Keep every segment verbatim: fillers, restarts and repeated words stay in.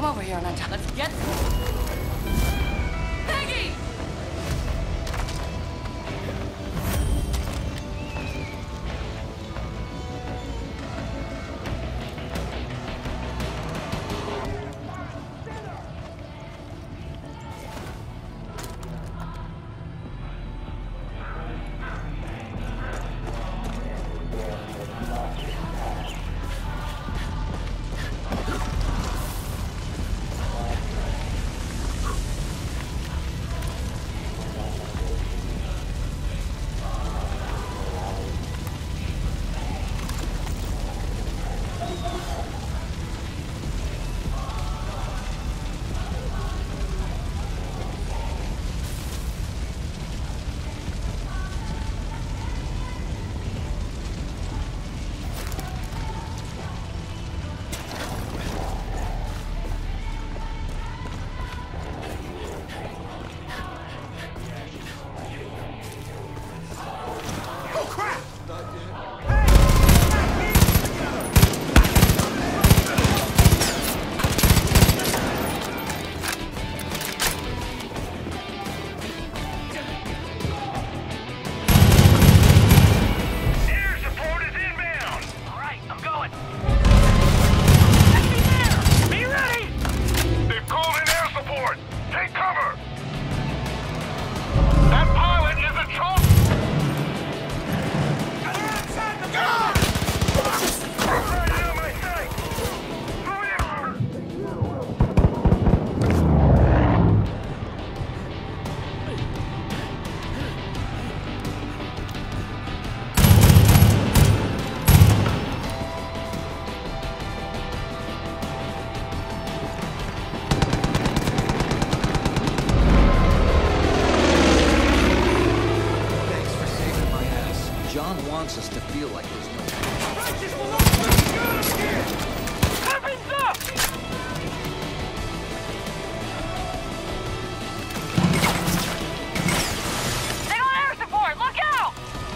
Come over here, Nanta. Let's get... Peggy! Us to feel like there's no... Weapons up! They got air support! Look out!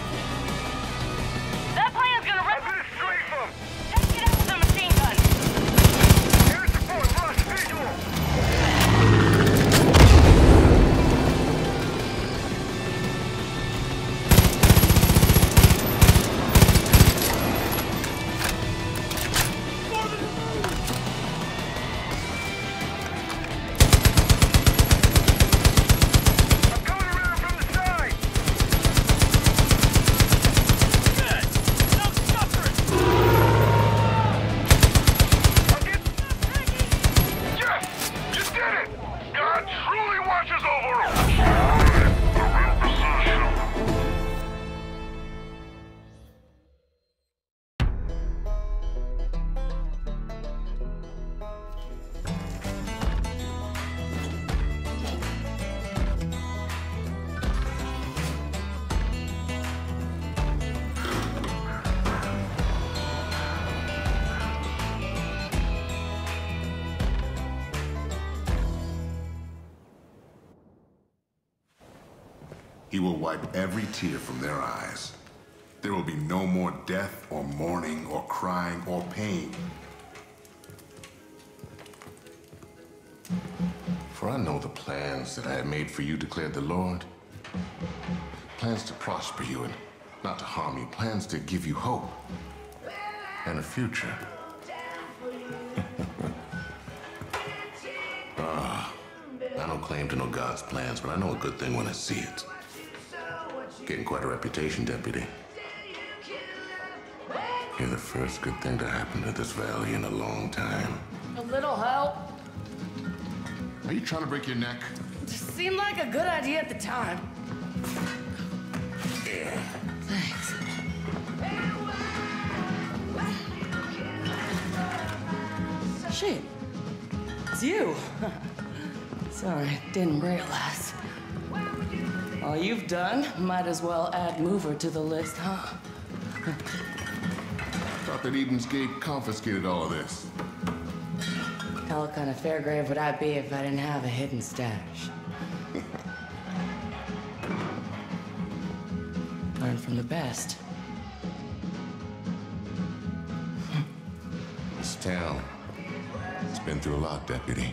That plane's gonna rip... I'm gonna strafe them! Take it out with the machine gun! Air support, rush, visual! He will wipe every tear from their eyes. There will be no more death or mourning or crying or pain. For I know the plans that I have made for you, declared the Lord. Plans to prosper you and not to harm you. Plans to give you hope and a future. Ah, I don't claim to know God's plans, but I know a good thing when I see it. Getting quite a reputation, Deputy. You're the first good thing to happen to this valley in a long time. A little help. Are you trying to break your neck? Seemed like a good idea at the time. Yeah. Thanks. Shit. It's you. Sorry, didn't realize. All you've done, might as well add Mover to the list, huh? Thought that Eden's Gate confiscated all of this. Hell, what kind of fair grave would I be if I didn't have a hidden stash? Learn from the best. This town, it's It's been through a lot, Deputy.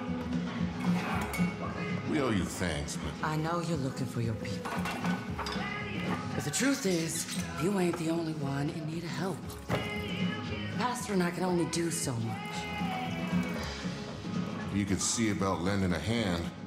We owe you thanks, but I know you're looking for your people. But the truth is, you ain't the only one in need of help. Pastor and I can only do so much. you could see about lending a hand.